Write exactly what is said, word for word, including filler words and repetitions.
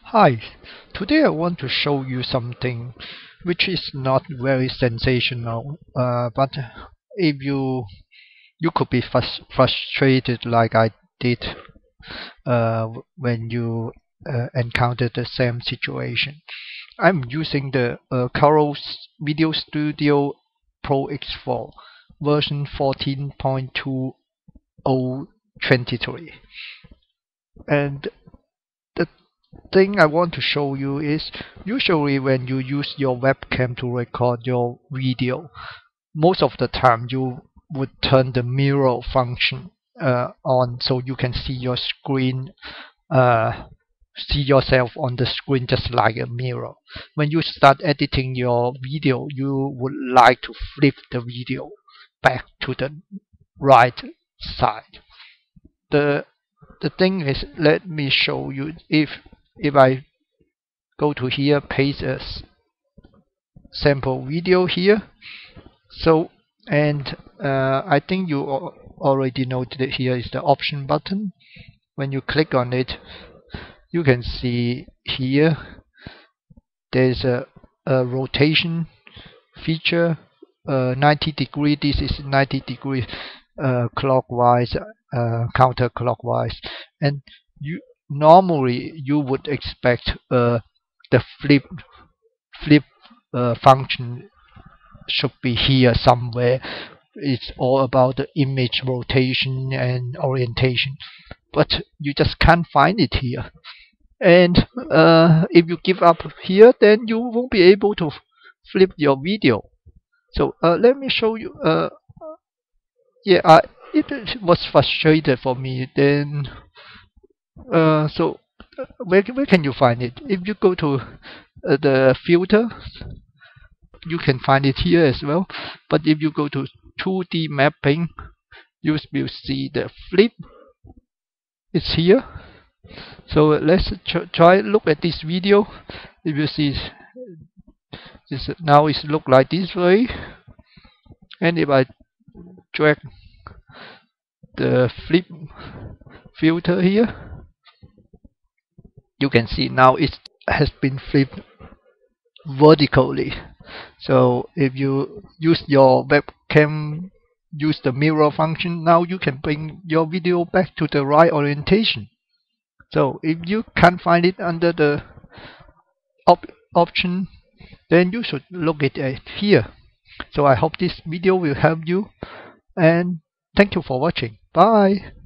Hi, today I want to show you something which is not very sensational, uh, but if you you could be frus frustrated like I did uh, when you uh, encountered the same situation. I'm using the uh, Corel Video Studio Pro X four version fourteen point two zero twenty-three, and the thing I want to show you is usually when you use your webcam to record your video, most of the time you would turn the mirror function uh, on so you can see your screen, uh, see yourself on the screen just like a mirror. When you start editing your video, you would like to flip the video back to the right side. The the thing is, let me show you. If if I go to here, paste a sample video here, so and uh, I think you already know that here is the option button. When you click on it, you can see here there's a, a rotation feature, uh, ninety degree. This is ninety degree uh, clockwise, uh, counterclockwise, and you normally you would expect uh, the flip flip uh, function should be here somewhere. It's all about the image rotation and orientation, but you just can't find it here. And uh, if you give up here, then you won't be able to flip your video. So uh, let me show you. Uh, yeah, I, it was frustrated for me. Then uh, so uh, where where can you find it? If you go to uh, the filter, you can find it here as well. But if you go to two D mapping, you will see the flip. It's here. So let's try look at this video. If you see this, now it look like this way, and if I drag the flip filter here, you can see now it has been flipped vertically. So if you use your webcam, use the mirror function, now you can bring your video back to the right orientation. So if you can't find it under the op option, then you should look at it here. So I hope this video will help you, and thank you for watching. Bye.